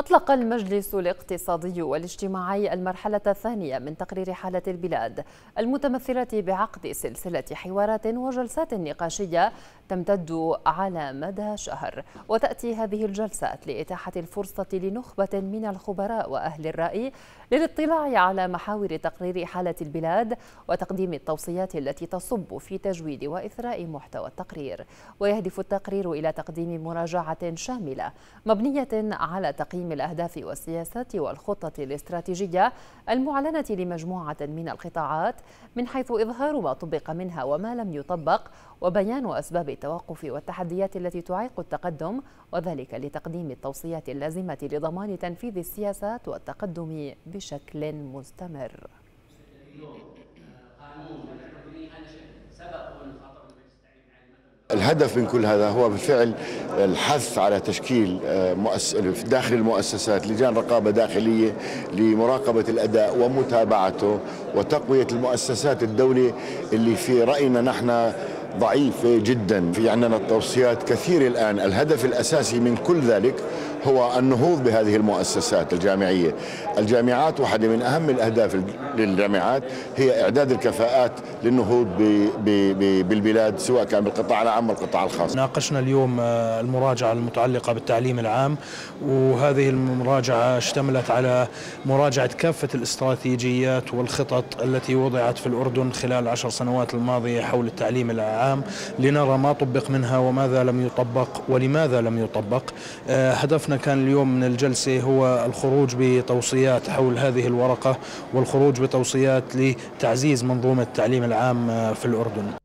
أطلق المجلس الاقتصادي والاجتماعي المرحلة الثانية من تقرير حالة البلاد المتمثلة بعقد سلسلة حوارات وجلسات نقاشية تمتد على مدى شهر. وتأتي هذه الجلسات لإتاحة الفرصة لنخبة من الخبراء وأهل الرأي للاطلاع على محاور تقرير حالة البلاد وتقديم التوصيات التي تصب في تجويد وإثراء محتوى التقرير. ويهدف التقرير إلى تقديم مراجعة شاملة مبنية على تقييم الأهداف والسياسات والخطة الاستراتيجية المعلنة لمجموعة من القطاعات من حيث إظهار ما طبق منها وما لم يطبق وبيان أسباب التوقف والتحديات التي تعيق التقدم، وذلك لتقديم التوصيات اللازمة لضمان تنفيذ السياسات والتقدم بشكل مستمر. الهدف من كل هذا هو بالفعل الحث على تشكيل داخل المؤسسات لجان رقابة داخلية لمراقبة الأداء ومتابعته وتقوية المؤسسات الدولة اللي في رأينا نحن ضعيفة جدا. في عندنا التوصيات كثيرة الآن. الهدف الأساسي من كل ذلك هو النهوض بهذه المؤسسات الجامعية. الجامعات واحدة من أهم الأهداف للجامعات هي إعداد الكفاءات للنهوض بالبلاد سواء كان بالقطاع العام والقطاع الخاص. ناقشنا اليوم المراجعة المتعلقة بالتعليم العام، وهذه المراجعة اشتملت على مراجعة كافة الاستراتيجيات والخطط التي وضعت في الأردن خلال 10 سنوات الماضية حول التعليم العام لنرى ما طبق منها وماذا لم يطبق ولماذا لم يطبق. هدفنا كان اليوم من الجلسة هو الخروج بتوصيات حول هذه الورقة والخروج بتوصيات لتعزيز منظومة التعليم العام في الأردن.